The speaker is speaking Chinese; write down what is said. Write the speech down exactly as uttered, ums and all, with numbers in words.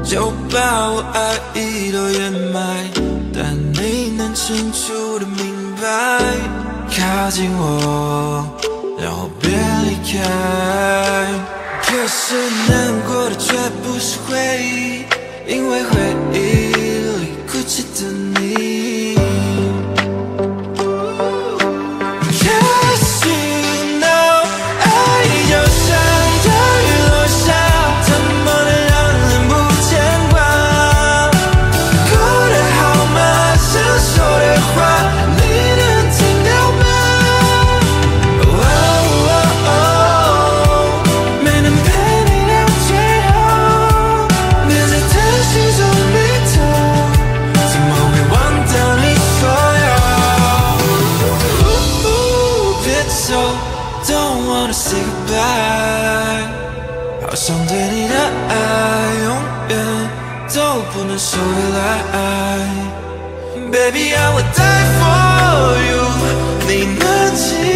就把我爱意都掩埋，但你能清楚的明白，靠近我，然后别离开。可是难过的却不是回忆，因为回忆里哭泣的你。Cause you know， 爱就像这雨落下，怎么能让人不牵挂？过得好吗？想说的话，你能听到吗？哦哦哦，没能陪你到最后，连在叹息中迷途，怎么会忘掉你所有？别走 ，Don't wanna say goodbye， 好想对你的爱永远都不能收回来。Baby, I would die for you， 你能记